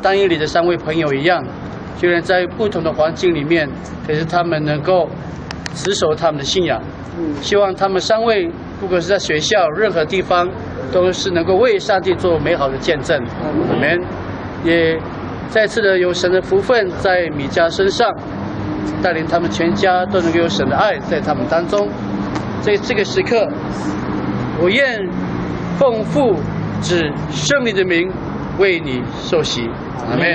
单一里的3位朋友一样，虽然在不同的环境里面，可是他们能够持守他们的信仰。希望他们3位，不管是在学校任何地方，都是能够为上帝做美好的见证。我们也再次的有神的福分在米迦身上，带领他们全家都能够有神的爱在他们当中。在这个时刻，我愿奉父子圣灵的名为你受洗。阿们。